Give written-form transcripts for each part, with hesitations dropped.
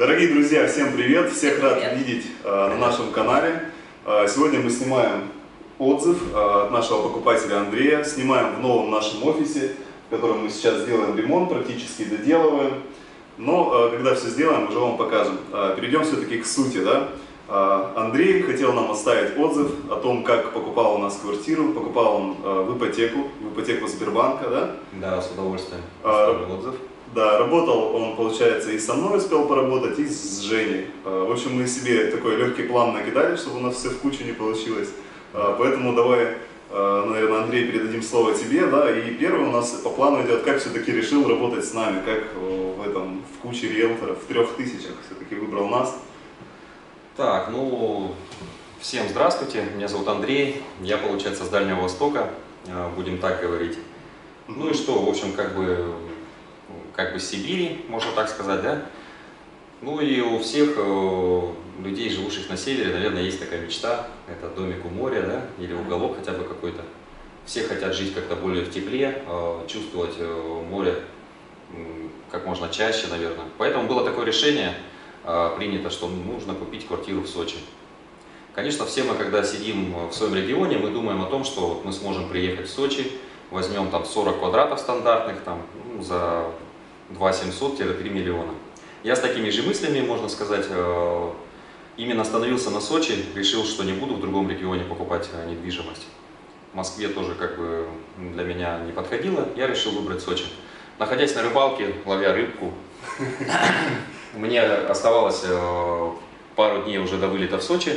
Дорогие друзья, всем привет! Всех рад видеть на нашем канале. Сегодня мы снимаем отзыв от нашего покупателя Андрея. Снимаем в новом нашем офисе, в котором мы сейчас делаем ремонт, практически доделываем. Но когда все сделаем, уже вам покажем. Перейдем все-таки к сути. Да? Андрей хотел нам оставить отзыв о том, как покупал у нас квартиру. Покупал он в ипотеку Сбербанка. Да, да, с удовольствием. Отзыв. Да, работал он, получается, и со мной успел поработать, и с Женей. В общем, мы себе такой легкий план накидали, чтобы у нас все в кучу не получилось. Поэтому давай, наверное, Андрей, передадим слово тебе. Да? И первый у нас по плану идет, как все-таки решил работать с нами, как в куче риэлторов, в 3000 все-таки выбрал нас. Так, ну, всем здравствуйте, меня зовут Андрей, я, получается, с Дальнего Востока, будем так говорить. Ну и что, в общем, как бы с Сибири, можно так сказать, да? Ну и у всех людей, живущих на севере, наверное, есть такая мечта, это домик у моря, да, или уголок хотя бы какой-то. Все хотят жить как-то более в тепле, чувствовать море как можно чаще, наверное. Поэтому было такое решение принято, что нужно купить квартиру в Сочи. Конечно, все мы, когда сидим в своем регионе, мы думаем о том, что мы сможем приехать в Сочи, возьмем там 40 квадратов стандартных, там, за 2 700-3 миллиона. Я с такими же мыслями, можно сказать, именно остановился на Сочи, решил, что не буду в другом регионе покупать недвижимость. В Москве тоже как бы для меня не подходило, я решил выбрать Сочи. Находясь на рыбалке, ловя рыбку, мне оставалось пару дней уже до вылета в Сочи,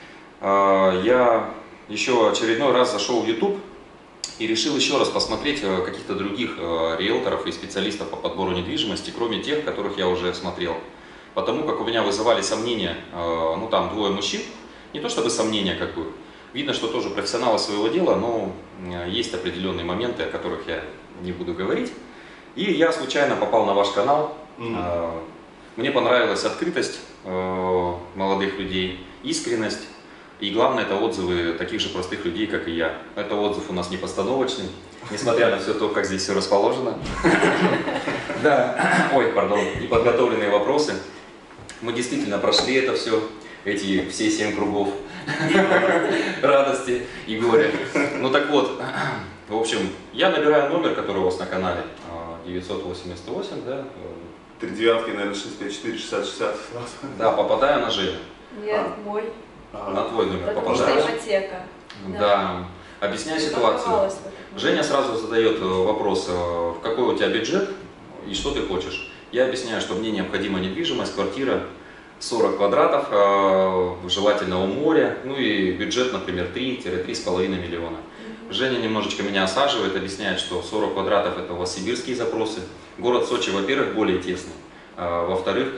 я еще очередной раз зашел в YouTube и решил еще раз посмотреть каких-то других риэлторов и специалистов по подбору недвижимости, кроме тех, которых я уже смотрел. Потому как у меня вызывали сомнения, ну там двое мужчин, не то чтобы сомнения, как бы, видно, что тоже профессионалы своего дела, но есть определенные моменты, о которых я не буду говорить. И я случайно попал на ваш канал, мне понравилась открытость молодых людей, искренность. И главное, это отзывы таких же простых людей, как и я. Это отзыв у нас не постановочный, несмотря на все то, как здесь все расположено. Да, ой, пардон, и подготовленные вопросы. Мы действительно прошли это все, все 7 кругов радости и горя. Ну так вот, в общем, я набираю номер, который у вас на канале, 988, да? 3 девятки, наверное, 654, 60, 60. Да, попадаю на Женю. Нет, мой. На твой номер потому попадаешь. Что ипотека. Да. Объясняю ситуацию. Женя сразу задает вопрос, какой у тебя бюджет и что ты хочешь. Я объясняю, что мне необходима недвижимость, квартира 40 квадратов, желательно у моря, ну и бюджет, например, 3-3,5 миллиона. Женя немножечко меня осаживает, объясняет, что 40 квадратов это у вас сибирские запросы. Город Сочи, во-первых, более тесный, во-вторых,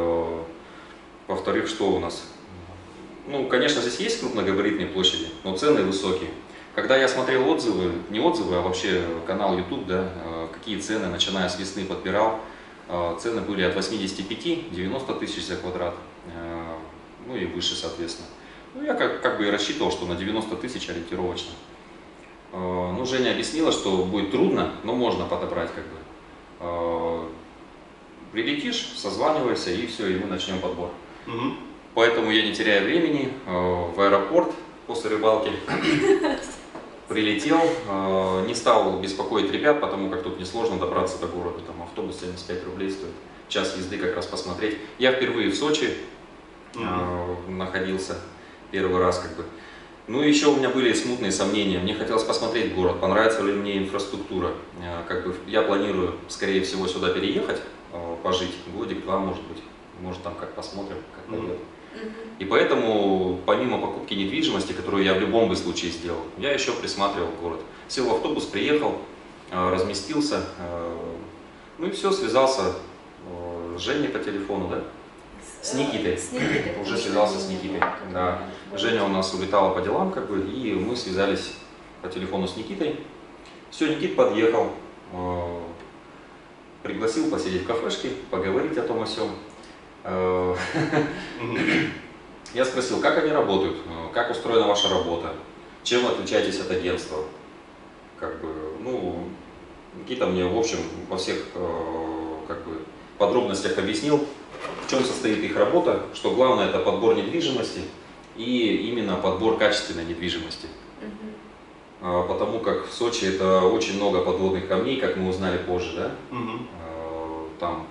что у нас? Ну, конечно, здесь есть крупногабаритные площади, но цены высокие. Когда я смотрел отзывы, не отзывы, а вообще канал YouTube, да, какие цены, начиная с весны подбирал, цены были от 85-90 тысяч за квадрат, ну и выше, соответственно. Ну, я как бы и рассчитывал, что на 90 тысяч ориентировочно. Ну, Женя объяснила, что будет трудно, но можно подобрать как бы. Прилетишь, созванивайся и все, и мы начнем подбор. Поэтому я не теряю времени, в аэропорт после рыбалки прилетел, не стал беспокоить ребят, потому как тут несложно добраться до города, там автобус 75 рублей стоит, час езды как раз посмотреть. Я впервые в Сочи находился, первый раз как бы. Ну и еще у меня были смутные сомнения, мне хотелось посмотреть город, понравится ли мне инфраструктура. Как бы я планирую, скорее всего, сюда переехать, пожить, годик-два, может быть, может там как посмотрим, как пойдет. И поэтому, помимо покупки недвижимости, которую я в любом бы случае сделал, я еще присматривал город. Сел в автобус, приехал, разместился, ну и все, связался с Женей по телефону, да? С Никитой. Уже связался с Никитой. Да. Женя у нас улетала по делам, как бы, и мы связались по телефону с Никитой. Все, Никит подъехал, пригласил посидеть в кафешке, поговорить о том о сём. Я спросил, как они работают, как устроена ваша работа, чем вы отличаетесь от агентства. Как бы, ну, Никита мне, в общем, во всех как бы, подробностях объяснил, в чем состоит их работа, что главное это подбор недвижимости и именно подбор качественной недвижимости. Потому как в Сочи это очень много подводных камней, как мы узнали позже, да? Там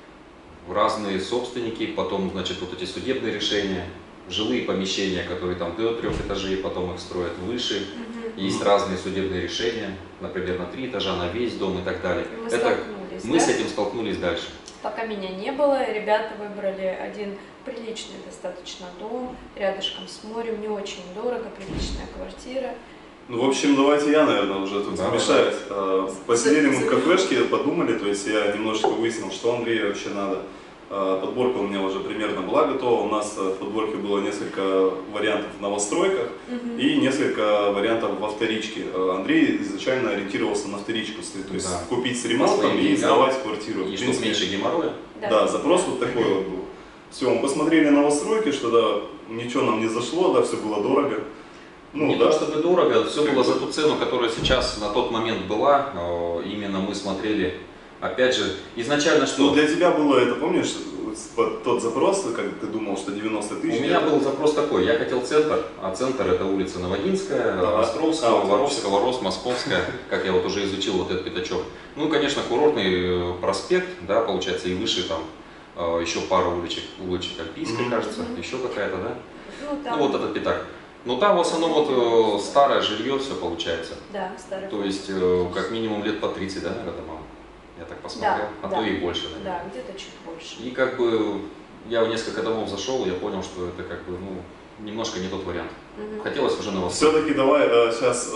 разные собственники, потом, значит, вот эти судебные решения, жилые помещения, которые там до 3 этажей, потом их строят выше. Есть разные судебные решения, например, на 3 этажа, на весь дом и так далее. Мы с этим столкнулись дальше. Пока меня не было, ребята выбрали один приличный достаточно дом, рядышком с морем, не очень дорого, приличная квартира. Ну, в общем, давайте я, наверное, уже тут замешаюсь. Посидели мы в кафешке, подумали, то есть я немножечко выяснил, что Андрею вообще надо. Подборка у меня уже примерно была готова. У нас в подборке было несколько вариантов в новостройках и несколько вариантов во вторичке. Андрей изначально ориентировался на вторичку, то есть купить с ремонтом и сдавать квартиру. И чтобы меньше геморроя. Да, запрос вот такой вот был. Все, мы посмотрели новостройки, что да, ничего нам не зашло, да, все было дорого. Ну, не да, то чтобы дорого, все было за ту цену, которая сейчас на тот момент была. Именно мы смотрели, опять же, изначально что... Ну, для тебя было это, помнишь, тот запрос, как ты думал, что 90 тысяч? У меня был запрос такой, я хотел центр, а центр это улица Новодинская, Островского, Воровского, Московская, как я вот уже изучил вот этот пятачок. Ну, конечно, курортный проспект, да, получается, и выше там еще пару улочек Альпийской, кажется, еще какая-то, да? Ну, вот этот пятак. Но там в основном вот старое жилье все получается. Да, старое. То есть как минимум лет по 30, да, наверное, домам? Я так посмотрел, то и больше, наверное. Да, где-то чуть больше. И как бы я в несколько домов зашел, я понял, что это как бы, ну, немножко не тот вариант. Хотелось уже на вас. Все-таки давай сейчас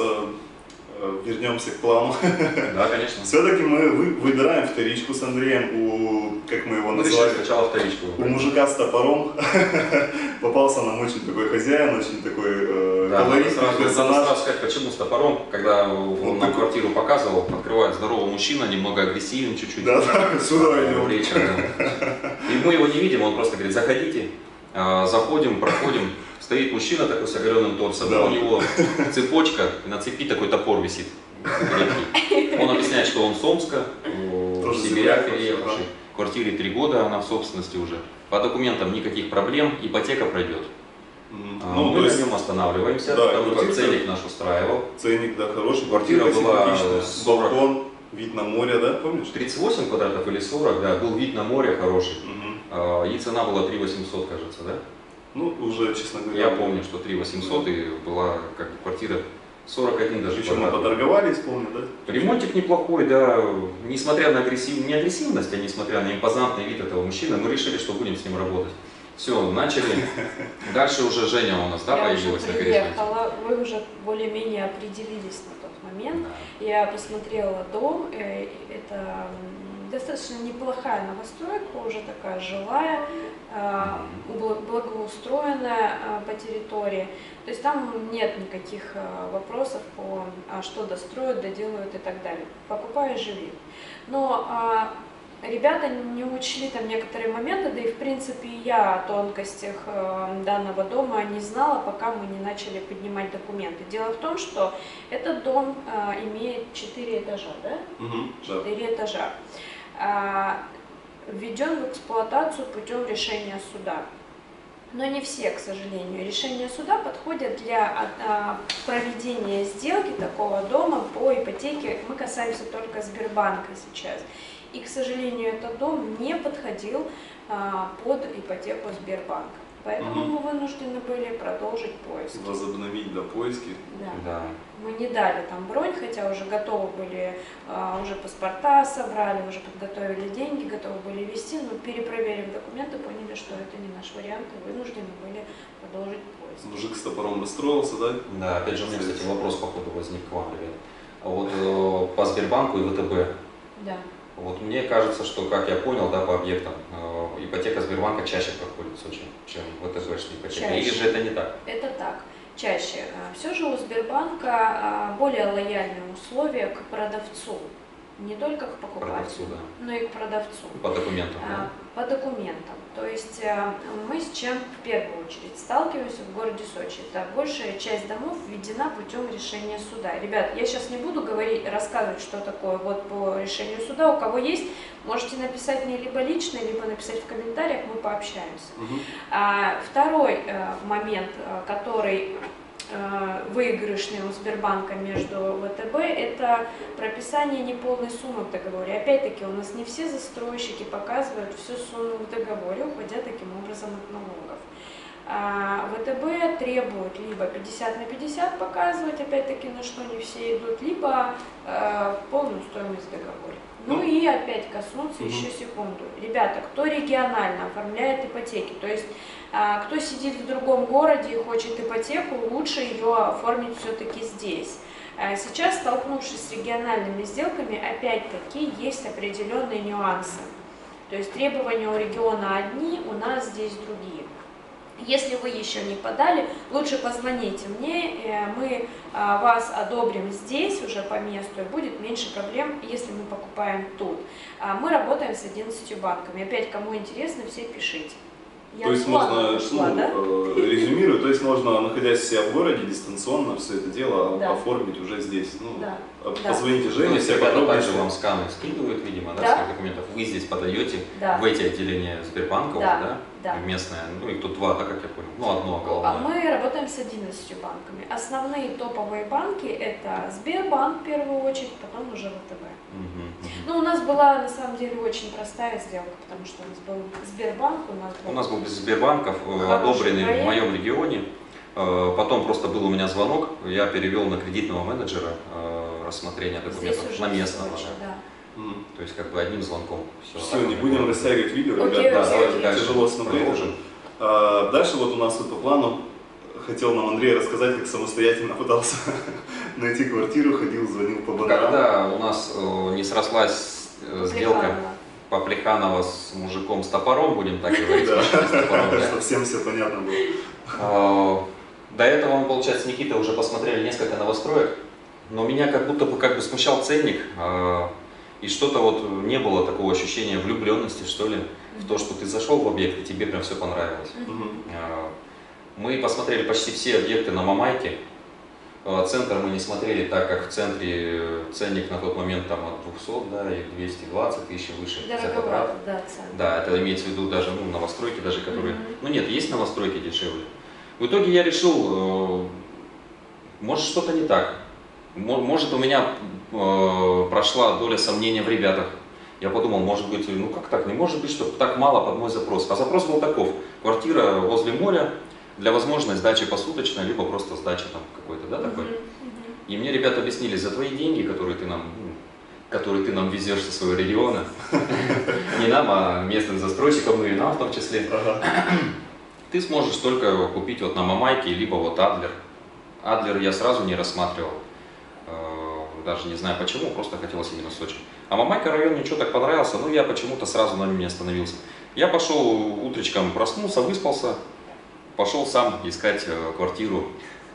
вернемся к плану. Да, конечно. Все-таки мы выбираем вторичку с Андреем у, как мы его назвали, сначала вторичку. У мужика с топором. Попался нам очень такой хозяин, очень такой колоритный персонаж. Надо сразу сказать, почему с топором, когда он нам квартиру показывал, открывает здоровый мужчина, немного агрессивен чуть-чуть. Да, сюда идем. И мы его не видим, он просто говорит, заходите, заходим, проходим. Стоит мужчина такой с оголенным торсом, у него цепочка, и на цепи такой топор висит. Он объясняет, что он с Омска, в Сибирях переехавший. В квартире 3 года, она в собственности уже. По документам никаких проблем, ипотека пройдет. Ну, мы на нем останавливаемся, потому как ценник наш устраивал. Ценник, да, хороший. Квартира была 40. Балкон, вид на море, да, помнишь? 38 квадратов или 40, да, был вид на море хороший. И цена была 3800, кажется, да? Ну, уже, честно говоря. Я помню, что 3800 и была как бы квартира 41 даже. Причем мы поторговались, помню, да? Ремонтик неплохой, да. Несмотря на не агрессивность, а несмотря на импозантный вид этого мужчины, мы решили, что будем с ним работать. Все, начали. Дальше уже Женя у нас, да, появилась на горизонте. Вы уже более-менее определились на тот момент. Да. Я посмотрела дом, это достаточно неплохая новостройка, уже такая жилая, благоустроенная по территории. То есть там нет никаких вопросов по что достроят, доделают и так далее. Покупай и живи. Но ребята не учли там некоторые моменты, да и в принципе я о тонкостях данного дома не знала, пока мы не начали поднимать документы. Дело в том, что этот дом имеет 4 этажа, да? 4 этажа. Введен в эксплуатацию путем решения суда. Но не все, к сожалению. Решения суда подходят для проведения сделки такого дома по ипотеке. Мы касаемся только Сбербанка сейчас. И, к сожалению, этот дом не подходил под ипотеку Сбербанка. Поэтому мы вынуждены были продолжить поиски. Возобновить, да, поиски. Да. Мы не дали там бронь, хотя уже готовы были, уже паспорта собрали, уже подготовили деньги, готовы были вести, но перепроверив документы, поняли, что это не наш вариант, и вынуждены были продолжить поиски. Мужик с топором расстроился, да? Да, опять же у меня, кстати, вопрос по ходу возник к вам, ребят. Вот по Сбербанку и ВТБ. Да. Вот мне кажется, что, как я понял, да, по объектам, ипотека Сбербанка чаще проходит в Сочи, чем ВТБшная ипотека. Или же это не так? Это так, чаще. Все же у Сбербанка более лояльные условия к продавцу. не только к Продавцу, покупателю, да. но и к продавцу. По документам, да? По документам. То есть мы с чем в первую очередь сталкиваемся в городе Сочи. Это большая часть домов введена путем решения суда. Ребят, я сейчас не буду рассказывать, что такое вот по решению суда. У кого есть, можете написать мне либо лично, либо написать в комментариях, мы пообщаемся. Второй момент, который выигрышный у Сбербанка между ВТБ, это прописание неполной суммы в договоре. Опять-таки у нас не все застройщики показывают всю сумму в договоре, уходя таким образом от налогов. ВТБ требует либо 50 на 50 показывать, опять-таки на что не все идут, либо полную стоимость договора. Ну и опять коснуться еще секунду. Ребята, кто регионально оформляет ипотеки, то есть кто сидит в другом городе и хочет ипотеку, лучше ее оформить все-таки здесь. Сейчас, столкнувшись с региональными сделками, опять-таки есть определенные нюансы. То есть требования у региона одни, у нас здесь другие. Если вы еще не подали, лучше позвоните мне, мы вас одобрим здесь, уже по месту, и будет меньше проблем, если мы покупаем тут. Мы работаем с 11 банками. Опять, кому интересно, все пишите. То есть можно, резюмирую, то есть можно, находясь у себя в городе, дистанционно все это дело оформить уже здесь. Позвоните Жене, все подробности. Также вам сканы скидывают, видимо, своих документов. Вы здесь подаете в эти отделения Сбербанка уже, местное, ну и тут два, как я понял, одно головное. Мы работаем с 11 банками. Основные топовые банки это Сбербанк в первую очередь, потом уже ВТБ. Ну, у нас была на самом деле очень простая сделка, потому что у нас был Сбербанк, у нас был без Сбербанков, одобренный в моем регионе. Потом просто был у меня звонок, я перевел на кредитного менеджера рассмотрение документов на местного. То есть как бы одним звонком. Все, не будем растягивать видео, ребят, тяжело смотреть уже. Дальше вот у нас по плану хотел нам Андрей рассказать, как самостоятельно пытался найти квартиру, ходил, звонил по банкам. Когда у нас не срослась сделка Плеханова с мужиком с топором, будем так говорить, чтобы всем все понятно было. До этого мы, получается, с Никитой уже посмотрели несколько новостроек, но меня как будто бы смущал ценник, и что-то вот не было такого ощущения влюбленности, что ли, в то, что ты зашел в объект, и тебе прям все понравилось. Мы посмотрели почти все объекты на Мамайке. Центр мы не смотрели, так как в центре ценник на тот момент там от 200, и 220 тысяч выше. Дороговато, да, это имеется в виду даже новостройки, даже которые... Ну нет, есть новостройки дешевле. В итоге я решил, может что-то не так. Может у меня прошла доля сомнения в ребятах. Я подумал, может быть, ну как так, не может быть, что так мало под мой запрос. А запрос был таков: квартира возле моря, для возможной сдачи посуточно, либо просто сдачи там какой-то, такой. И мне ребята объяснили: за твои деньги, которые ты нам везешь со своего региона, не нам, а местным застройщикам, ну и нам в том числе, ты сможешь только купить вот на Мамайке, либо вот Адлер. Адлер я сразу не рассматривал, даже не знаю почему, просто хотелось именно Сочи. А Мамайка район мне что так понравился, но я почему-то сразу на нем не остановился. Я пошел утречком, проснулся, выспался, пошел сам искать квартиру.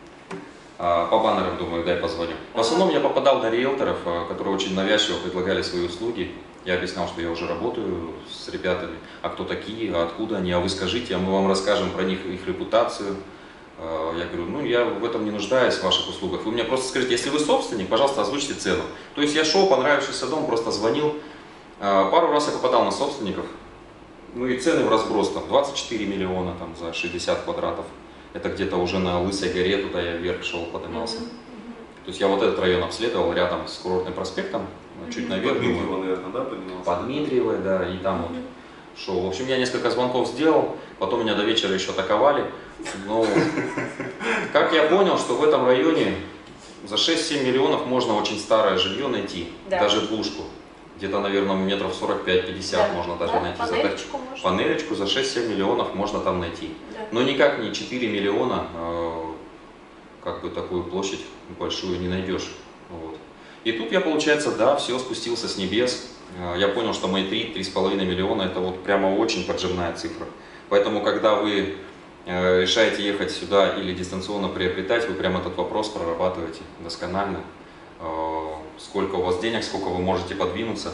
По баннерам, думаю, дай позвоню. В основном я попадал на риэлторов, которые очень навязчиво предлагали свои услуги. Я объяснял, что я уже работаю с ребятами. А кто такие, а откуда они, а вы скажите, а мы вам расскажем про них, их репутацию. Я говорю, ну я в этом не нуждаюсь, в ваших услугах. Вы мне просто скажите, если вы собственник, пожалуйста, озвучьте цену. То есть я шел, понравившийся дом, просто звонил. Пару раз я попадал на собственников. Ну и цены в разброс, там 24 миллиона там, за 60 квадратов. Это где-то уже на Лысой горе, туда я вверх шел, поднимался. То есть я вот этот район обследовал рядом с Курортным проспектом, чуть наверх. Под Дмитриево, наверное, да, поднимался? Под Дмитриево, да, и там вот шел. В общем, я несколько звонков сделал, потом меня до вечера еще атаковали. Но как я понял, что в этом районе за 6-7 миллионов можно очень старое жилье найти, даже двушку. Где-то, наверное, метров 45-50 можно даже найти. Панелечку за 6-7 миллионов можно там найти. Но никак не 4 миллиона, как бы такую площадь большую не найдешь. Вот. И тут я, получается, да, все спустился с небес. Я понял, что мои 3-3,5 миллиона это вот прямо очень поджимная цифра. Поэтому, когда вы решаете ехать сюда или дистанционно приобретать, вы прямо этот вопрос прорабатываете досконально. сколько у вас денег, сколько вы можете подвинуться.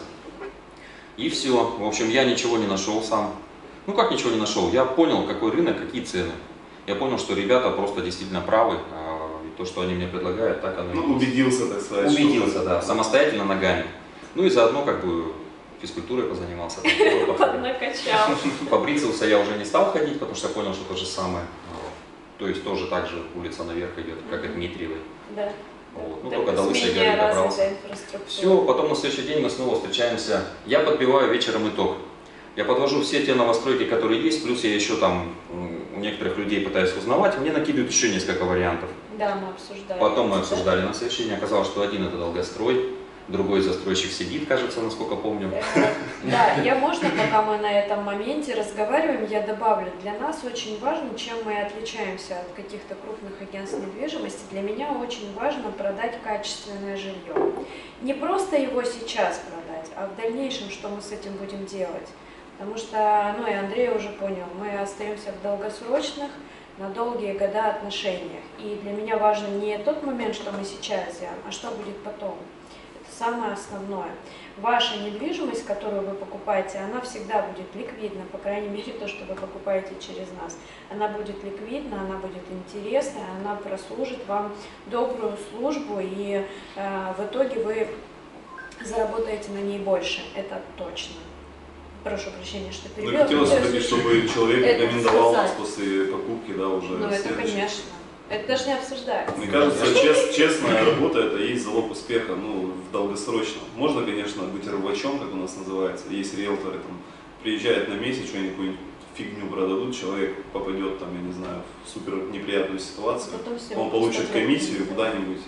И все. В общем, я ничего не нашел сам. Ну как ничего не нашел? Я понял, какой рынок, какие цены. Я понял, что ребята просто действительно правы. И то, что они мне предлагают, так оно и есть. Убедился, так сказать. Убедился, да, самостоятельно ногами. Ну и заодно как бы физкультурой позанимался. Накачал. Побриться я уже не стал ходить, потому что я понял, что то же самое. То есть тоже так же улица наверх идет, как и Дмитриевой. Да. Вот. Ну, только до Лысой горы добрался. Все, потом на следующий день мы снова встречаемся. Я подбиваю вечером итог. Я подвожу все те новостройки, которые есть, плюс я еще там у некоторых людей пытаюсь узнавать. Мне накидывают еще несколько вариантов. Да, мы обсуждали. Потом мы обсуждали на следующий день. Оказалось, что один это долгострой, другой застройщик сидит, кажется, насколько помню. Да, можно, пока мы на этом моменте разговариваем, я добавлю, для нас очень важно, чем мы отличаемся от каких-то крупных агентств недвижимости. Для меня очень важно продать качественное жилье. Не просто его сейчас продать, а в дальнейшем, что мы с этим будем делать. Потому что, и Андрей уже понял, мы остаемся в долгосрочных, на долгие года отношениях. И для меня важен не тот момент, что мы сейчас делаем, а что будет потом. Это самое основное. Ваша недвижимость, которую вы покупаете, она всегда будет ликвидна, по крайней мере, то, что вы покупаете через нас. Она будет ликвидна, она будет интересна, она прослужит вам добрую службу, и в итоге вы заработаете на ней больше, это точно. Прошу прощения, что перебила. Хотелось бы, чтобы человек рекомендовал нас после покупки, да, уже. Ну, это конечно. Это даже не обсуждается. Мне кажется, честная работа – это и есть залог успеха, в долгосрочном. Можно, конечно, быть рыбачом, как у нас называется. Есть риэлторы, приезжают на месяц, что-нибудь какую-нибудь фигню продадут, человек попадет, я не знаю, в супер неприятную ситуацию, он получит комиссию куда-нибудь.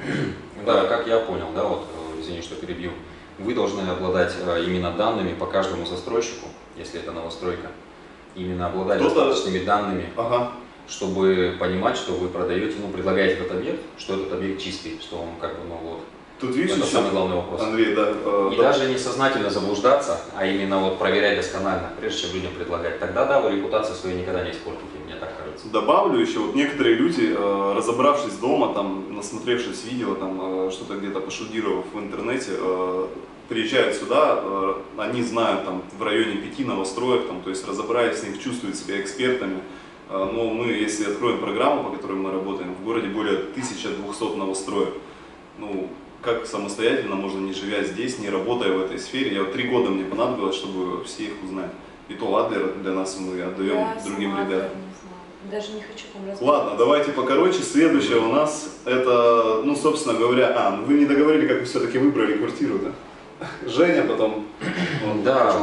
Да, как я понял, извини, что перебью. Вы должны обладать именно данными по каждому застройщику, если это новостройка. Именно обладать достаточными данными, чтобы понимать, что вы продаете, предлагаете этот объект, что этот объект чистый, что он Тут видишь, это самый главный вопрос. Андрей, И даже не сознательно заблуждаться, а именно проверять досконально, прежде чем людям предлагать. Тогда вы репутацию свою никогда не испортите, мне так кажется. Добавлю еще, некоторые люди, разобравшись дома, насмотревшись видео, что-то где-то пошудировав в интернете, приезжают сюда, они знают в районе 5 новостроек, то есть разобрались с них, чувствуют себя экспертами. Но мы, если откроем программу, по которой мы работаем, в городе более 1200 новостроек. Как самостоятельно можно, не живя здесь, не работая в этой сфере. 3 года мне понадобилось, чтобы все их узнать. И то Адлер для нас мы отдаем другим ребятам. Даже не хочу там разбираться. Ладно, давайте покороче. Следующее у нас это, собственно говоря, вы не договорили, как вы все-таки выбрали квартиру, да? Женя потом. Да.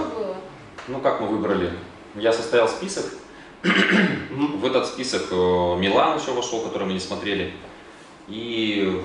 Как мы выбрали? Я составил список. В этот список Милан еще вошел, который мы не смотрели. И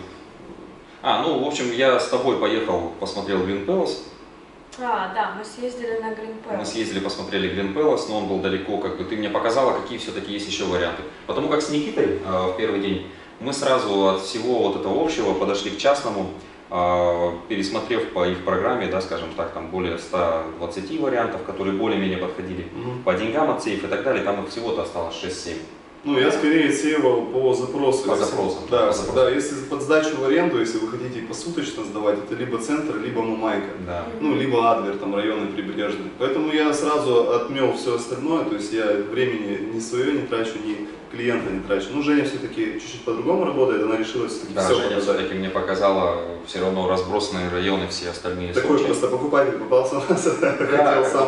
в общем, я с тобой поехал, посмотрел Green Palace. Да, мы съездили на Green Palace. Мы съездили, посмотрели Green Palace, но он был далеко, ты мне показала, какие все-таки есть еще варианты. Потому как с Никитой в первый день мы сразу от всего этого общего подошли к частному, пересмотрев по их программе, скажем так, там более 120 вариантов, которые более-менее подходили по деньгам от сейф и так далее, там их всего-то осталось 6-7. Я скорее сеял по запросу. По запросам. Да, если под сдачу в аренду, если вы хотите посуточно сдавать, это либо центр, либо Мамайка, да. Либо Адлер, районы прибрежные. Поэтому я сразу отмел все остальное, то есть я времени ни свое не трачу, ни клиента не трачу. Женя все-таки чуть-чуть по-другому работает, она решила все-таки все Женя все-таки мне показала все равно разбросанные районы, все остальные. Такой просто покупатель попался у нас, хотел сам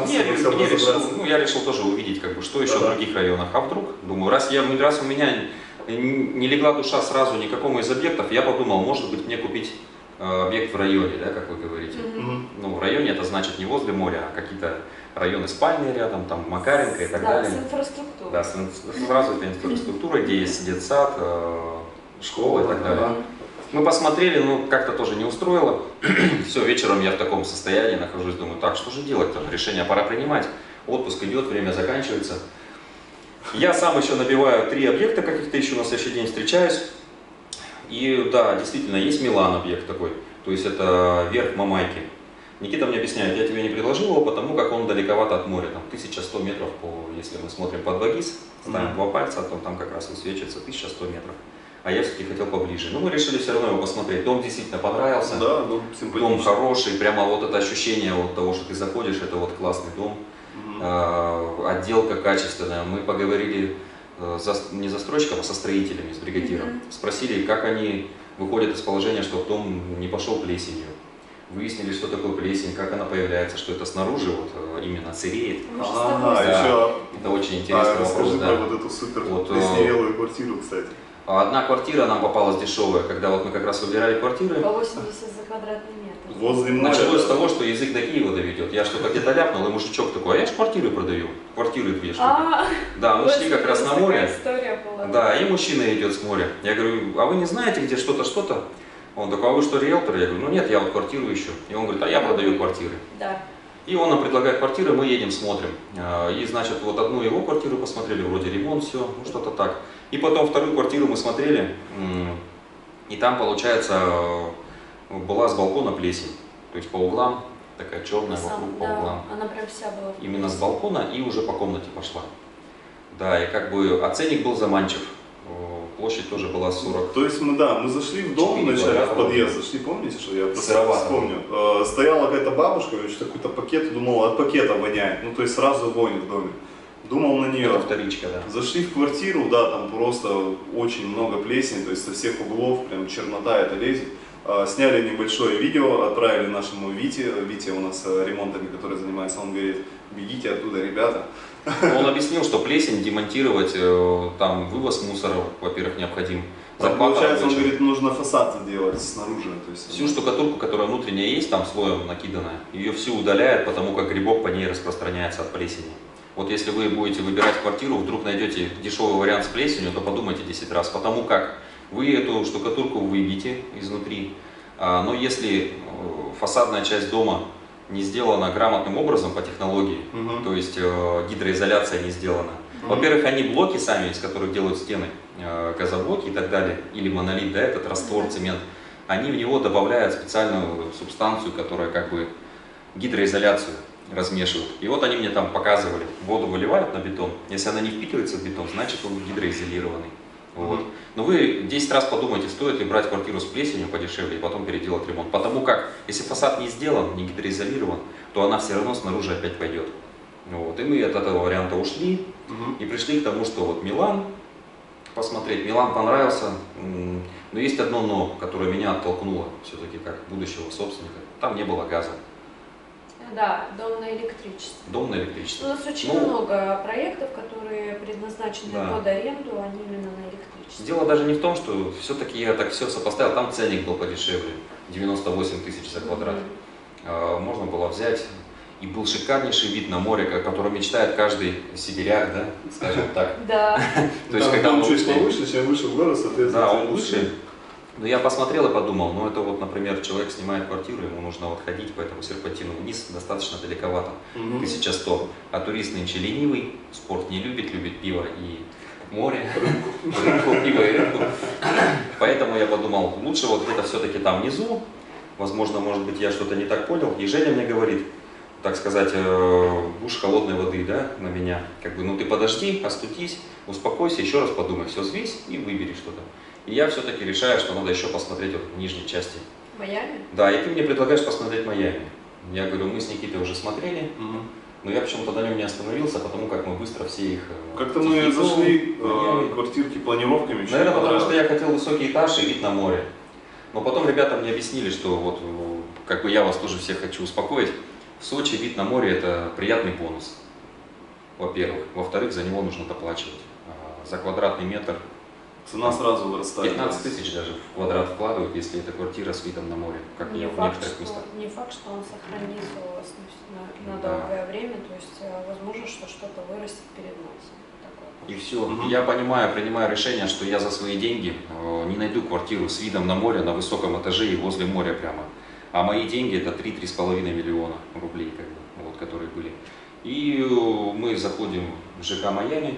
я решил тоже увидеть, что еще в других районах. А вдруг, думаю, раз у меня не легла душа сразу ни к какому из объектов, я подумал, может быть, мне купить объект в районе, как вы говорите. В районе это значит не возле моря, а какие-то районы спальные рядом, Макаренко и так далее. Да, с инфраструктурой. Да, сразу это инфраструктура, где есть детсад, школа и так далее. Мы посмотрели, как-то тоже не устроило. Все, вечером я в таком состоянии нахожусь, думаю, что же делать-то? Решение пора принимать. Отпуск идет, время заканчивается. Я сам еще набиваю 3 объекта каких-то, еще на следующий день встречаюсь. И да, действительно, есть Милан объект такой, то есть это верх Мамайки. Никита мне объясняет, я тебе не предложил его, потому как он далековато от моря, 1100 метров, если мы смотрим под Вагис, ставим 2 пальца, то там как раз высвечивается 1100 метров. а я все-таки хотел поближе. Но мы решили все равно его посмотреть. Дом действительно понравился. Да, дом симпатичный. Дом хороший, прямо вот это ощущение вот того, что ты заходишь, это вот классный дом. Отделка качественная. Мы поговорили не с застройщиком, а со строителями, с бригадиром. Спросили, как они выходят из положения, что дом не пошел плесенью. Выяснили, что такое плесень, как она появляется, что это снаружи вот именно сыреет. Еще. Это очень интересный вопрос. Расскажи Да. про вот эту супер Вот, плесневелую квартиру, кстати. Одна квартира нам попалась дешевая, когда вот мы как раз выбирали квартиры. По 80 за квадратный метр. Возле моря. Началось с того, что язык до Киева доведет. Я что-то где-то ляпнул, и мужичок такой, а я ж квартиры продаю. Квартиры 2 штуки. Да, мы шли как раз на море. История была. Да, и мужчина идет с моря. Я говорю, а вы не знаете, где что-то, что-то? Он такой, а вы что, риэлтор? Я говорю, ну нет, я вот квартиру ищу. И он говорит, а я продаю квартиры. Да. И он нам предлагает квартиры, мы едем, смотрим. И, значит, вот одну его квартиру посмотрели, вроде ремонт, все, ну что-то так. И потом вторую квартиру мы смотрели, и там, получается, была с балкона плесень. То есть по углам, такая черная вокруг, по углам. Она прям вся была. Именно с балкона и уже по комнате пошла. Да, и как бы, а ценник был заманчив. Площадь тоже была 40. То есть мы зашли в дом, вначале в подъезд зашли, помните, что я просто вспомню. Стояла какая-то бабушка, что какой-то пакет, думала, от пакета воняет, ну то есть сразу вонь в доме. Думал на нее. Это вторичка, да. Зашли в квартиру, да, там просто очень много плесени, то есть со всех углов, прям чернота это лезет. Сняли небольшое видео, отправили нашему Вите. Витя у нас ремонтами, который занимается, он говорит, бегите оттуда, ребята. Он объяснил, что плесень демонтировать, там вывоз мусора, во-первых, необходим. Получается, он говорит, нужно фасад делать снаружи. То есть, всю штукатурку, которая внутренняя есть, там слоем накиданная, ее всю удаляет, потому как грибок по ней распространяется от плесени. Вот если вы будете выбирать квартиру, вдруг найдете дешевый вариант с плесенью, то подумайте 10 раз, потому как вы эту штукатурку выбьете изнутри, но если фасадная часть дома не сделана грамотным образом по технологии, то есть гидроизоляция не сделана. Во-первых, они блоки сами, из которых делают стены, газоблоки и так далее, или монолит, да, этот раствор, цемент, они в него добавляют специальную субстанцию, которая как бы гидроизоляцию размешивают. И вот они мне там показывали, воду выливают на бетон, если она не впитывается в бетон, значит он гидроизолированный. Вот. Но вы 10 раз подумайте, стоит ли брать квартиру с плесенью подешевле и потом переделать ремонт. Потому как, если фасад не сделан, не гидроизолирован, то она все равно снаружи опять пойдет. Вот. И мы от этого варианта ушли и пришли к тому, что вот Милан, посмотреть. Милан понравился, но есть одно но, которое меня оттолкнуло все-таки как будущего собственника. Там не было газа. Да, дом на электричестве. Дом на электричестве. У нас очень много проектов, которые предназначены под аренду, они именно на электричестве. Дело даже не в том, что все-таки я так все сопоставил, там ценник был подешевле, 98 тысяч за квадрат. Можно было взять, и был шикарнейший вид на море, о котором мечтает каждый сибиряк, да, скажем так. Да. То есть, когда он чуть повыше, чем выше в город, соответственно, да, он выше. Но я посмотрел и подумал, ну это вот, например, человек снимает квартиру, ему нужно вот ходить по этому серпантину вниз, достаточно далековато, 1100. А турист нынче ленивый, спорт не любит, любит пиво и море, рыбку, пиво и рыбку. Поэтому я подумал, лучше вот где-то все-таки там внизу, возможно, может быть, я что-то не так понял. И Женя мне говорит, так сказать, душ холодной воды, да, на меня. Как бы, ну ты подожди, остудись, успокойся, еще раз подумай, все взвесь и выбери что-то. И я все-таки решаю, что надо еще посмотреть вот в нижней части. Майами? Да, и ты мне предлагаешь посмотреть Майами. Я говорю, мы с Никитой уже смотрели, но я почему-то на нем не остановился, потому как мы быстро все их... Как-то мы зашли квартирки планировками. Наверное, потому что я хотел высокий этаж и вид на море. Но потом ребята мне объяснили, что вот, как бы я вас тоже всех хочу успокоить, в Сочи вид на море это приятный бонус, во-первых. Во-вторых, за него нужно доплачивать. За квадратный метр цена сразу вырастает. 15 тысяч даже в квадрат вкладывают, если это квартира с видом на море, как не я в факт, некоторых местах. Не факт, что он сохранится у вас на долгое время, то есть возможно, что что-то вырастет перед носом. И все. Я понимаю, принимаю решение, что я за свои деньги не найду квартиру с видом на море, на высоком этаже и возле моря прямо. А мои деньги это 3-3,5 миллиона рублей, как бы, вот, которые были. И мы заходим в ЖК Майами,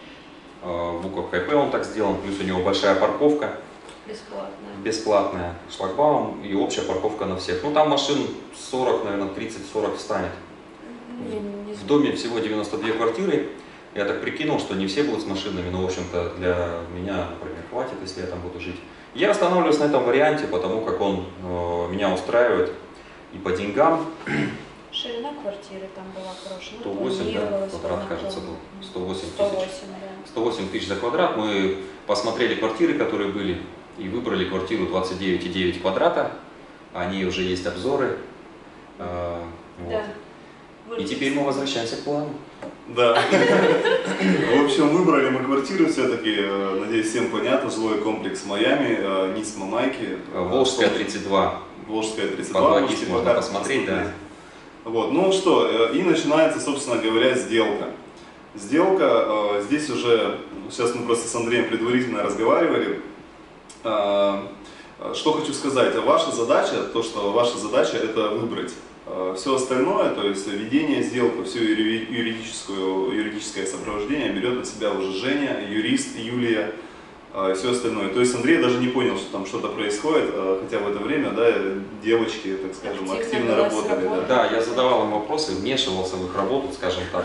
в УКП он так сделан, плюс у него большая парковка. Бесплатная. Бесплатная, шлагбаум и общая парковка на всех. Ну там машин 40, наверное, 30-40 встанет. В доме всего 92 квартиры. Я так прикинул, что не все будут с машинами, но, в общем-то, для меня, например, хватит, если я там буду жить. Я останавливаюсь на этом варианте, потому как он меня устраивает и по деньгам. Ширина квартиры там была хорошая. 108, да, планировалось, квадрат, она кажется, была, был. 108 тысяч. 108, да. 108 тысяч за квадрат. Мы посмотрели квартиры, которые были, и выбрали квартиру 29,9 квадрата. О ней уже есть обзоры. Вот. Да. И теперь мы возвращаемся к плану. Да. В общем, выбрали мы квартиру все-таки, надеюсь, всем понятно, жилой комплекс Майами, низ Мамайки. Волжская 32. Волжская 32. По 2 можете можно пока посмотреть, да. Вот, ну что, и начинается, собственно говоря, сделка. Сделка, здесь уже, сейчас мы просто с Андреем предварительно разговаривали. Что хочу сказать, ваша задача это выбрать. Все остальное, то есть ведение сделки, все юридическое сопровождение берет на себя уже Женя, юрист Юлия, все остальное. То есть Андрей даже не понял, что там что-то происходит, хотя в это время, да, девочки, так скажем, активно работали. Да, я задавал им вопросы, вмешивался в их работу, скажем так.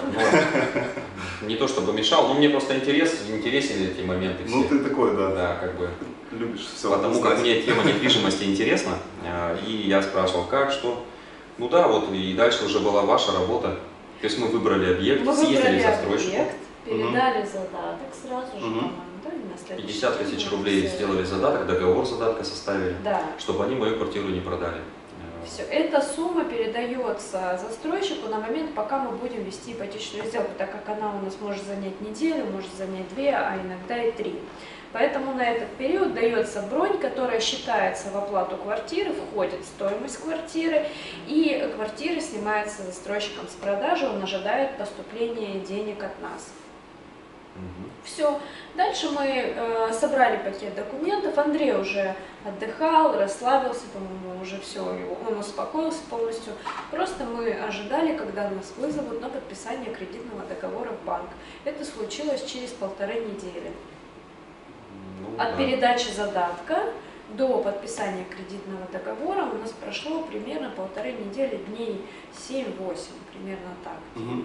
Но не то чтобы мешал, но мне просто интересен эти моменты все. Ну ты такой, да. Да, как бы. Любишь все. Потому как мне тема недвижимости интересна, и я спрашивал, как, что. Ну да, вот и дальше уже была ваша работа. То есть мы выбрали объект, съездили за застройщику. Передали задаток сразу же, по-моему, да, или на следующий 50 день тысяч мы рублей все. сделали задаток, договор задатка составили, Да. чтобы они мою квартиру не продали. Все. Эта сумма передается застройщику на момент, пока мы будем вести ипотечную сделку, так как она у нас может занять неделю, может занять 2, а иногда и 3. Поэтому на этот период дается бронь, которая считается в оплату квартиры, входит в стоимость квартиры, и квартира снимается застройщиком с продажи, он ожидает поступления денег от нас. Все. Дальше мы собрали пакет документов, Андрей уже отдыхал, расслабился, по-моему, уже все, он успокоился полностью. Просто мы ожидали, когда нас вызовут на подписание кредитного договора в банк. Это случилось через 1,5 недели. От передачи задатка до подписания кредитного договора у нас прошло примерно 1,5 недели, дней 7-8, примерно так.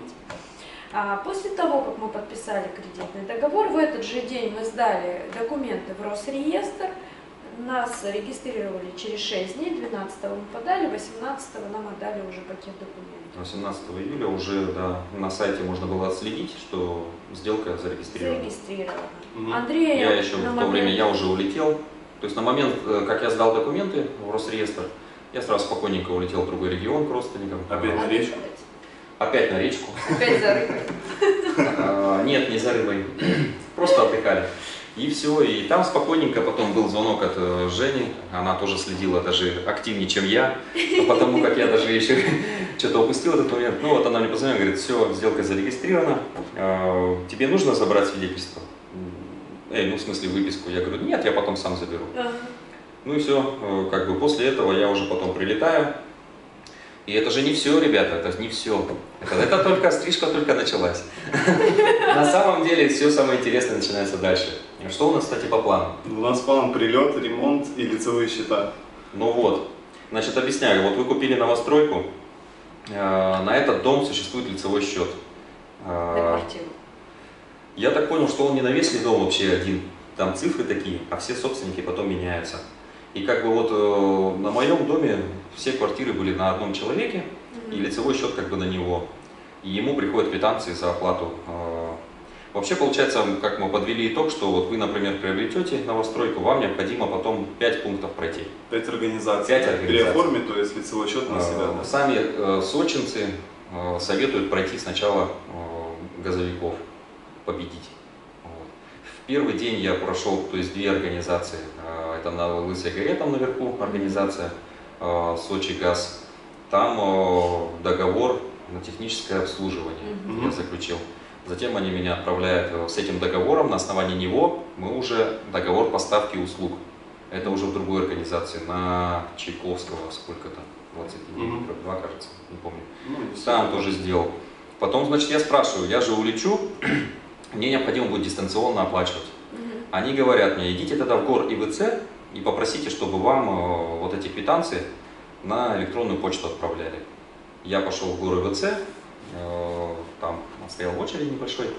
А после того, как мы подписали кредитный договор, в этот же день мы сдали документы в Росреестр, нас регистрировали через 6 дней, 12 мы подали, 18 нам отдали уже пакет документов. 18 июля уже на сайте можно было отследить, что сделка зарегистрирована. Зарегистрирована. Андрей, я еще в то время я уже улетел. То есть на момент, как я сдал документы в Росреестр, я сразу спокойненько улетел в другой регион к родственникам. Опять на речку? Опять на речку. Опять за рыбой? Нет, не за рыбой. Просто отдыхали. И все, и там спокойненько потом был звонок от Жени, она тоже следила даже активнее, чем я, потому как я даже еще что-то упустил этот момент. Ну вот она мне позвонила, говорит, все, сделка зарегистрирована, тебе нужно забрать свидетельство? Ну в смысле выписку? Я говорю, нет, я потом сам заберу. Ну и все, как бы после этого я уже потом прилетаю. И это же не все, ребята, это не все. Это только стрижка только началась. На самом деле все самое интересное начинается дальше. Что у нас, кстати, по плану? У нас план прилет, ремонт и лицевые счета. Ну вот, значит, объясняю. Вот вы купили новостройку, на этот дом существует лицевой счет. На квартиру. Я так понял, что он не на весь ли дом вообще один. Там цифры такие, а все собственники потом меняются. И как бы вот на моем доме все квартиры были на одном человеке, и лицевой счет как бы на него. И ему приходят квитанции за оплату. Вообще получается, как мы подвели итог, что вот вы, например, приобретете новостройку, вам необходимо потом 5 пунктов пройти. 5 организаций. 5 организаций. Переоформить, то есть лицевой счет на себя. Да? Сами сочинцы советуют пройти сначала газовиков, победить. Вот. В первый день я прошел, то есть 2 организации. Это на Лысой горе, там наверху организация Сочи Газ. Там договор на техническое обслуживание я заключил. Затем они меня отправляют с этим договором, на основании него мы уже договор поставки услуг. Это уже в другой организации, на Чайковского, сколько-то, 29, 2, кажется, не помню. Там тоже сделал. Потом, значит, я спрашиваю, я же улечу, мне необходимо будет дистанционно оплачивать. Они говорят мне, идите тогда в ГОР ИВЦ и попросите, чтобы вам вот эти квитанции на электронную почту отправляли. Я пошел в ГОР ИВЦ, там стоял в очереди небольшой,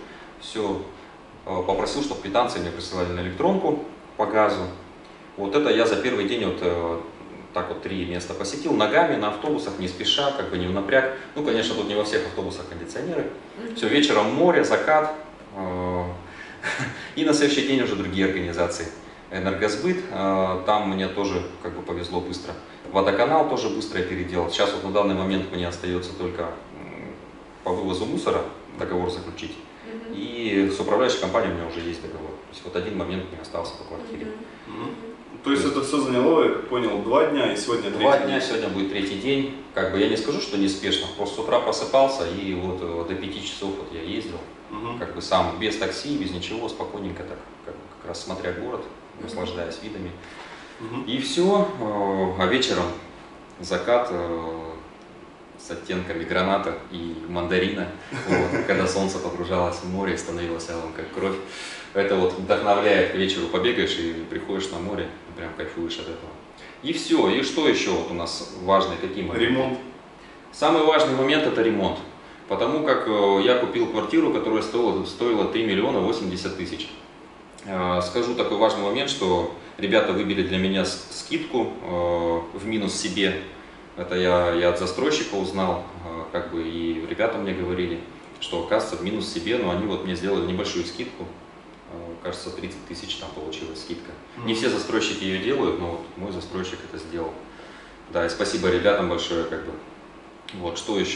все, попросил, чтобы квитанции мне присылали на электронку по газу. Вот это я за первый день вот так вот 3 места посетил ногами, на автобусах, не спеша, как бы не в напряг. Ну, конечно, тут не во всех автобусах кондиционеры. Все, вечером море, закат. И на следующий день уже другие организации. Энергосбыт, там мне тоже как бы повезло быстро. Водоканал тоже быстро я переделал. Сейчас вот на данный момент мне остается только по вывозу мусора договор заключить. И с управляющей компанией у меня уже есть договор. То есть вот один момент мне остался по квартире. То есть это все заняло, я как понял, 2 дня, и сегодня 3 2 дня, сегодня будет 3-й день. Как бы я не скажу, что неспешно, просто с утра просыпался и вот до 5 часов вот я ездил. Как бы сам, без такси, без ничего, спокойненько так, как раз смотря город, наслаждаясь видами. И все, а вечером закат с оттенками граната и мандарина, вот, когда солнце погружалось в море и становилось алым, как кровь. Это вот вдохновляет, к вечеру побегаешь и приходишь на море, прям кайфуешь от этого. И все, и что еще вот у нас важные, какие моменты? Ремонт. Самый важный момент это ремонт. Потому как я купил квартиру, которая стоила 3 миллиона 80 тысяч. Скажу такой важный момент, что ребята выбили для меня скидку в минус себе. Это я от застройщика узнал, как бы и ребята мне говорили, что оказывается в минус себе, но они вот мне сделали небольшую скидку. Кажется, 30 тысяч там получилась скидка. Не все застройщики ее делают, но вот мой застройщик это сделал. Да, и спасибо ребятам большое, как бы. Вот, что еще?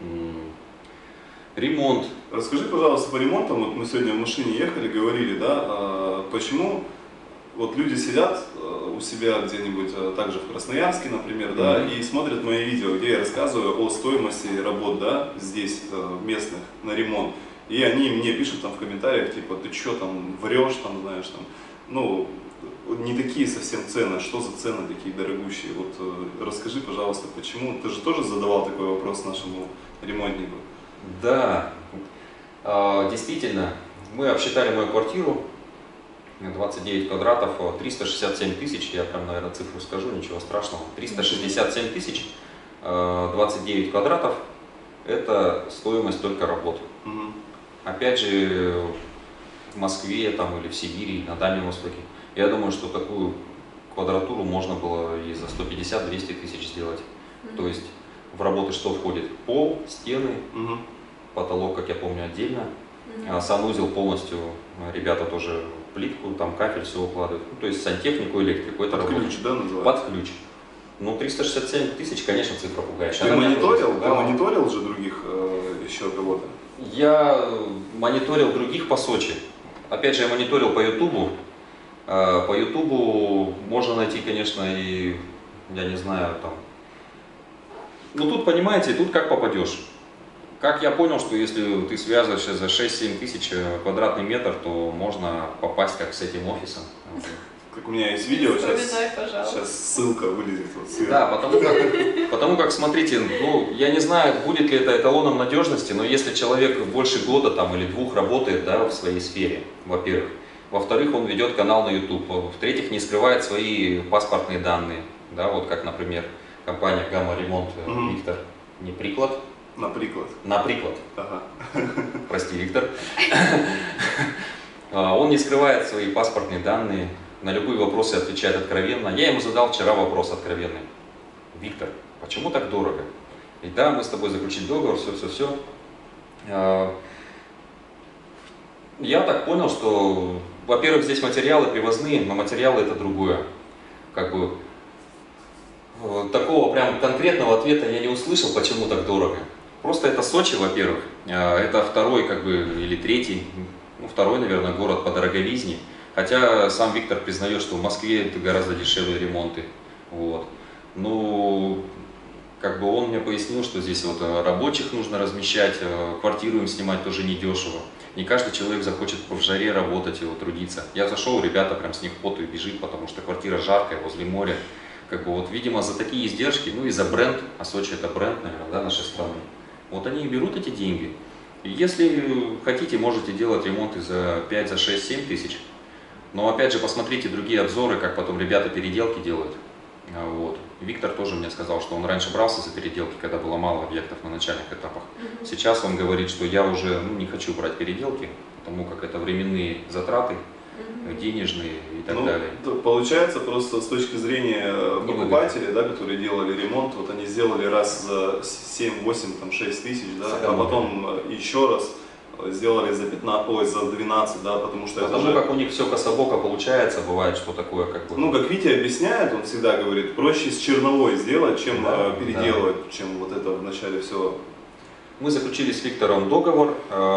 Ремонт. Расскажи, пожалуйста, по ремонтам. Вот мы сегодня в машине ехали, говорили, да, почему вот люди сидят у себя где-нибудь, также в Красноярске, например, да, и смотрят мои видео, где я рассказываю о стоимости работ, да, здесь местных на ремонт. И они мне пишут там в комментариях, типа, ты что там врешь, там, знаешь, там, ну, не такие совсем цены, что за цены такие дорогущие. Вот расскажи, пожалуйста, почему? Ты же тоже задавал такой вопрос нашему ремонтнику. Да, действительно, мы обсчитали мою квартиру, 29 квадратов, 367 тысяч, я прям, наверное, цифру скажу, ничего страшного, 367 тысяч, 29 квадратов, это стоимость только работ. Опять же, в Москве там, или в Сибири, на Дальнем Востоке, я думаю, что такую квадратуру можно было и за 150-200 тысяч сделать. То есть в работы что входит? Пол, стены, потолок, как я помню, отдельно. Санузел полностью, ребята тоже плитку, там кафель все укладывают. Ну, то есть сантехнику, электрику. Это под ключ, да, называется? Под ключ. Ну, 367 тысяч, конечно, цифра пугающая. Ты мониторил же других еще кого-то? Я мониторил других по Сочи. Опять же, я мониторил по Ютубу. По Ютубу можно найти, конечно, и, я не знаю, там... Ну, тут, понимаете, тут как попадешь. Как я понял, что если ты связываешься за 6-7 тысяч квадратный метр, то можно попасть как с этим офисом. Как у меня есть видео, сейчас ссылка вылезет вот сверху. Да, потому как, смотрите, ну, я не знаю, будет ли это эталоном надежности, но если человек больше года там, или 2 работает, да, в своей сфере, во-первых. Во-вторых, он ведет канал на YouTube. В-третьих, не скрывает свои паспортные данные. Да, вот как, например, компания Gamma Ремонт, Виктор, не приклад. Наприклад. Ага. Прости, Виктор. Он не скрывает свои паспортные данные, на любые вопросы отвечает откровенно. Я ему задал вчера вопрос откровенный. Виктор, почему так дорого? И да, мы с тобой заключили договор, все. Я так понял, что, во-первых, здесь материалы привозные, но материалы это другое. Как бы такого прям конкретного ответа я не услышал, почему так дорого. Просто это Сочи, во-первых, это второй, как бы, или третий, ну, второй, наверное, город по дороговизне. Хотя сам Виктор признает, что в Москве это гораздо дешевле ремонты. Вот. Ну, как бы он мне пояснил, что здесь вот рабочих нужно размещать, квартиру им снимать тоже недешево. Не каждый человек захочет в жаре работать и вот, трудиться. Я зашел, ребята прям с них поту и бежит, потому что квартира жаркая, возле моря. Как бы вот, видимо, за такие издержки, ну и за бренд, а Сочи это бренд, наверное, да, нашей страны. Вот они и берут эти деньги. И если хотите, можете делать ремонты за 5, за 6, 7 тысяч. Но опять же, посмотрите другие обзоры, как потом ребята переделки делают. Вот. Виктор тоже мне сказал, что он раньше брался за переделки, когда было мало объектов на начальных этапах. Сейчас он говорит, что я уже не хочу брать переделки, потому как это временные затраты, денежные и так далее. Получается, просто с точки зрения покупателей, да, которые делали ремонт, вот они сделали раз за 7, 8, там, 6 тысяч, да, а потом еще раз сделали за 15, за 12, да, потому что потому это же... как у них все кособоко получается, бывает, что такое как бы... Ну, как Витя объясняет, он всегда говорит, проще с черновой сделать, чем переделывать, чем вот это вначале все. Мы заключили с Виктором договор.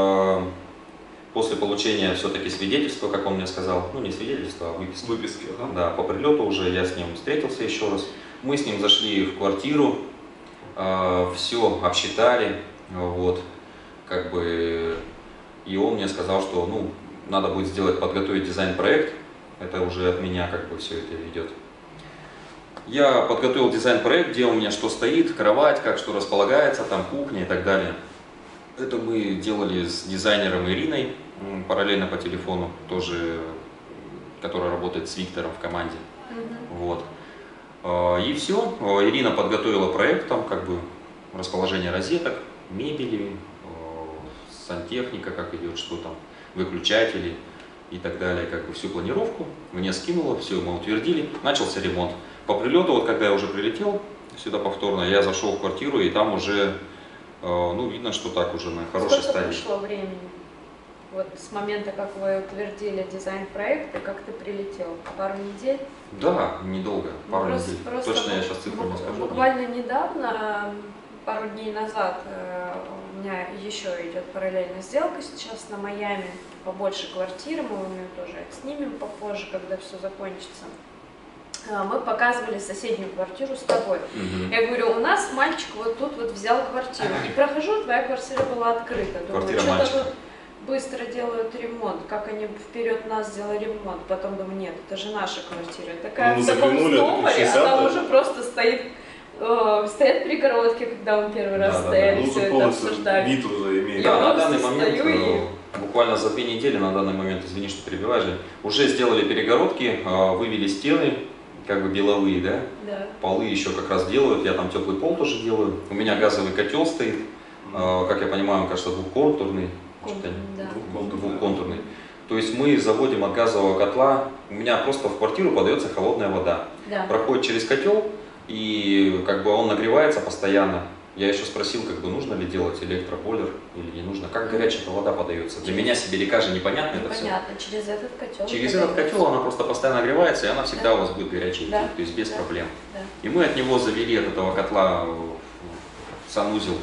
После получения все-таки свидетельства, как он мне сказал, ну не свидетельства, а выписки. Выписки, ага. Да, по прилету уже я с ним встретился еще раз. Мы с ним зашли в квартиру, все обсчитали, вот, как бы, и он мне сказал, что, ну, надо будет сделать, подготовить дизайн-проект, это уже от меня как бы все это идет. Я подготовил дизайн-проект, где у меня что стоит, кровать, как что располагается, там кухня и так далее. Это мы делали с дизайнером Ириной, параллельно по телефону, тоже, которая работает с Виктором в команде. Вот. И все, Ирина подготовила проект, там как бы расположение розеток, мебели, сантехника, как идет, что там, выключатели и так далее, как бы всю планировку. Мне скинула, все, мы утвердили, начался ремонт. По прилету, вот когда я уже прилетел сюда повторно, я зашел в квартиру, и там уже, ну, видно, что так уже на хорошей стадии. Сколько прошло времени? Вот с момента, как вы утвердили дизайн-проект, и как ты прилетел? Пару недель? Да, недолго, пару недель. Точно я сейчас цифру не скажу. Буквально недавно, пару дней назад, у меня еще идет параллельная сделка сейчас на Майами, побольше квартиры, мы ее тоже снимем попозже, когда все закончится. Мы показывали соседнюю квартиру с тобой. Я говорю, у нас мальчик вот тут вот взял квартиру. И прохожу, твоя квартира была открыта. Думаю, что-то тут быстро делают ремонт, как они вперед нас сделали ремонт. Потом думаю, нет, это же наша квартира. Такая в таком стопоре, а там уже просто стоит, стоят перегородки, когда мы первый раз стояли, все это обсуждали. Вид уже имеет. Да, на данный момент, буквально за 2 недели, на данный момент, извини, что перебиваю, уже сделали перегородки, вывели стены, как бы беловые, да? Да. Полы еще как раз делают, я там теплый пол тоже делаю. У меня газовый котел стоит, как я понимаю, он, кажется, двухконтурный. Двухконтурный. То есть мы заводим от газового котла, у меня просто в квартиру подается холодная вода. Да. Проходит через котел, и как бы он нагревается постоянно. Я еще спросил, как бы нужно ли делать электробойлер или не нужно. Как горячая вода подается? Для меня сибиряка же непонятно это все. Непонятно, через этот котел. Через этот котел она просто постоянно нагревается, и она всегда у вас будет горячей, то есть без проблем. Да. И мы от него завели, от этого котла, в санузел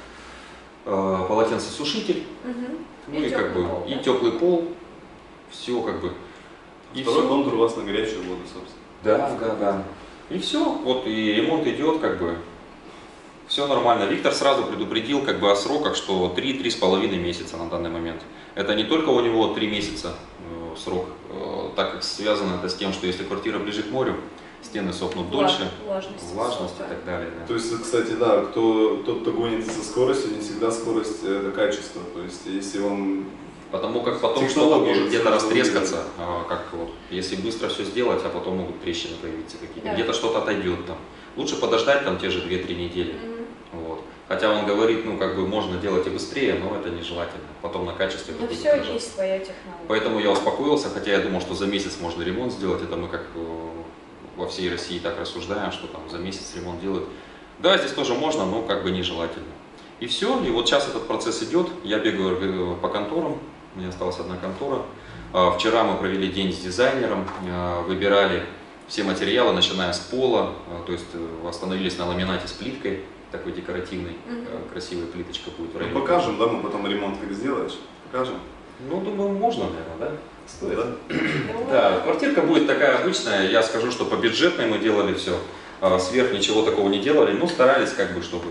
полотенцесушитель, ну и как бы пол, и теплый пол, все как бы. И второй контур у вас на горячую воду, собственно. Да. И все, вот и ремонт идет, как бы. Все нормально. Виктор сразу предупредил как бы о сроках, что 3-3,5 месяца на данный момент. Это не только у него 3 месяца срок, так как связано это с тем, что если квартира ближе к морю, стены сохнут дольше, влажность и так далее. Да. То есть, кстати, да, тот, кто гонится со скоростью, не всегда скорость это качество. То есть, если он... Потому как потом что-то может где-то растрескаться, как вот, если быстро все сделать, а потом могут трещины появиться какие-то, где-то что-то отойдет там. Лучше подождать там те же 2-3 недели. Вот. Хотя он говорит, ну как бы можно делать и быстрее, но это нежелательно. Потом на качестве. Но все отражаться. Есть своя технология. Поэтому я успокоился, хотя я думал, что за месяц можно ремонт сделать. Это мы как во всей России так рассуждаем, что там за месяц ремонт делают. Да, здесь тоже можно, но как бы нежелательно. И все, и вот сейчас этот процесс идет. Я бегаю по конторам, у меня осталась одна контора. Вчера мы провели день с дизайнером, выбирали все материалы, начиная с пола, то есть остановились на ламинате с плиткой, такой декоративной, красивая плиточка будет. Ну, покажем, да, мы потом ремонт как сделаешь, покажем. Ну, думаю, можно, наверное, да? Стоит. Да, квартирка будет такая обычная, я скажу, что по бюджетной мы делали все, сверх ничего такого не делали, но старались как бы, чтобы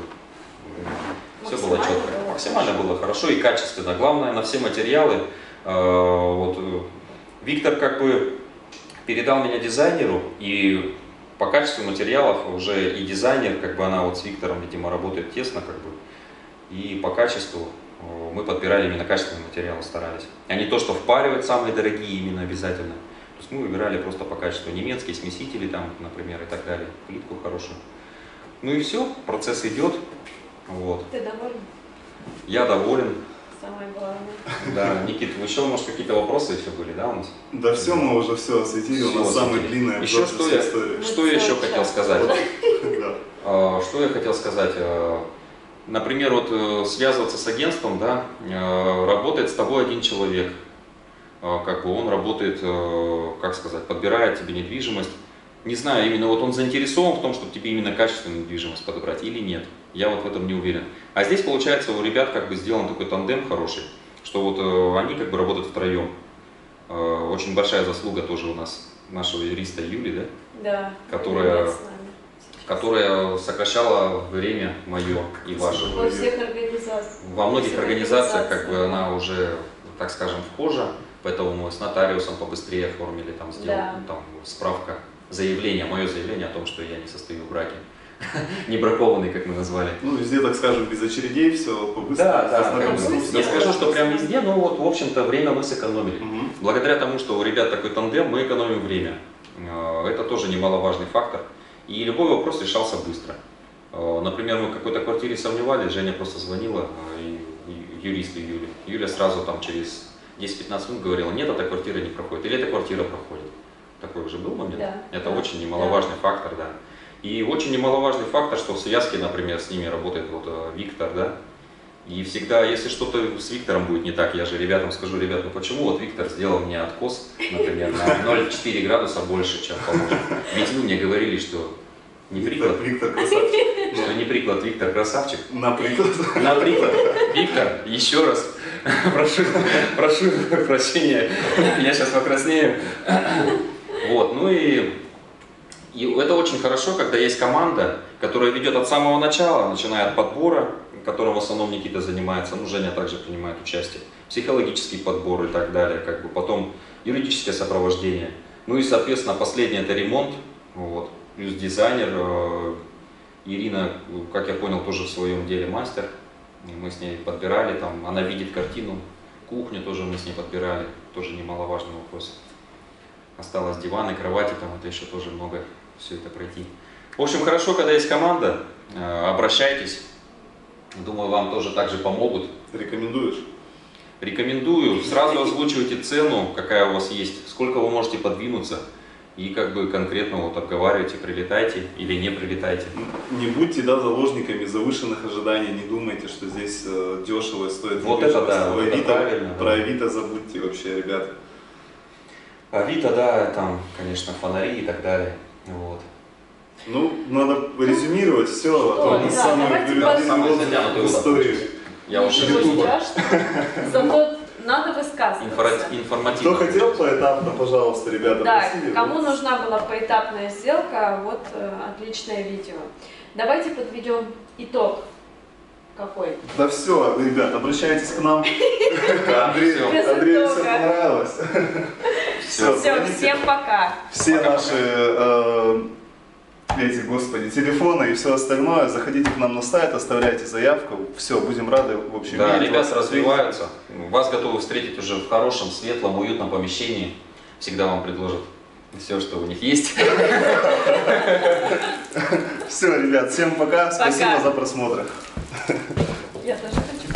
все было четко. Максимально было хорошо и качественно. Главное, на все материалы, вот, Виктор как бы передал меня дизайнеру, и по качеству материалов уже и дизайнер, как бы она вот с Виктором, видимо, работает тесно, как бы, и по качеству мы подбирали именно качественные материалы, старались. А не то, что впаривать самые дорогие именно обязательно. То есть мы выбирали просто по качеству немецкие смесители, там, например, и так далее, плитку хорошую. Ну и все, процесс идет. Вот. Ты доволен? Я доволен. Самое главное. Да, Никит, еще, может, какие-то вопросы еще были, да, у нас? Да все, мы уже все осветили, у нас Всё самая осветили. длинная Еще история. что я еще хотел сказать? Да. Что я хотел сказать? Например, вот связываться с агентством, да, работает с тобой один человек. Как бы он работает, как сказать, подбирает тебе недвижимость. Не знаю, именно вот он заинтересован в том, чтобы тебе именно качественную недвижимость подобрать или нет. Я вот в этом не уверен. А здесь, получается, у ребят как бы сделан такой тандем хороший, что вот они как бы работают втроем. Очень большая заслуга тоже у нас нашего юриста Юли, да? Да. Которая Юлия с нами. которая сокращала время мое и ваше. Во всех организациях. Во многих организациях как бы она уже, так скажем, вхожа, поэтому мы с нотариусом побыстрее оформили, там сделали, Да. там справка, заявление, мое заявление о том, что я не состою в браке, не бракованный, как мы назвали. Ну, везде, так скажем, без очередей, все побыстрее. Да, Всё не скажу, что прям везде, но вот, в общем-то, время мы сэкономили. Мгм. Благодаря тому, что у ребят такой тандем, мы экономим время. Это тоже немаловажный фактор. И любой вопрос решался быстро. Например, мы в какой-то квартире сомневались, Женя просто звонила юристу Юле. Юля сразу там через 10-15 минут говорила, нет, эта квартира не проходит, или эта квартира проходит. Такой уже был момент. Да. Это Да. очень немаловажный фактор, да. И очень немаловажный фактор, что в связке, например, с ними работает вот Виктор, да. И всегда, если что-то с Виктором будет не так, я же ребятам скажу, ребят, ну почему вот Виктор сделал мне откос, например, на 0,4 градуса больше, чем положено. Ведь вы мне говорили, что не приклад, Виктор красавчик. что не приклад, Виктор красавчик. Например. Наприклад, Виктор, еще раз прошу прощения, я сейчас покраснею. Вот, ну и это очень хорошо, когда есть команда, которая ведет от самого начала, начиная от подбора, которым в основном Никита занимается, ну Женя также принимает участие, психологический подбор и так далее, как бы потом юридическое сопровождение. Ну и, соответственно, последний это ремонт, вот, плюс дизайнер, Ирина, как я понял, тоже в своем деле мастер, мы с ней подбирали, там, она видит картину, кухню тоже мы с ней подбирали, тоже немаловажный вопрос. Осталось диваны, кровати, там это еще тоже много, все это пройти. В общем, хорошо, когда есть команда, обращайтесь. Думаю, вам тоже так же помогут. Рекомендуешь? Рекомендую. Сразу озвучивайте цену, какая у вас есть, сколько вы можете подвинуться. И как бы конкретно вот обговаривайте, прилетайте или не прилетайте. Не будьте, да, заложниками завышенных ожиданий, не думайте, что здесь дешево стоит. Вот это да, вот это правильно, Про да. Авито забудьте вообще, ребята. Авито, да, там, конечно, фонари и так далее. Вот. Ну, надо резюмировать все, а то мы да, самые давайте бюллетени самые в затянутые истории. Я уже Ничего ютубер. страшного. Зато надо высказываться. Информативно. Кто хотел поэтапно, пожалуйста, ребята, Да, просили. кому нужна была поэтапная сделка, вот отличное видео. Давайте подведем итог. Какой? Да все, ребят, обращайтесь к нам. Да, Андрею всё. Андрею все понравилось. Всё. Все, всем пока. Все наши господи, телефоны и все остальное, заходите к нам на сайт, оставляйте заявку. Все, будем рады, в общем, Да, видеть ребята вас. развиваются. Вас готовы встретить уже в хорошем, светлом, уютном помещении. Всегда вам предложат все, что у них есть. Все, ребят, всем пока. Спасибо Пока. за просмотр. Я тоже хочу.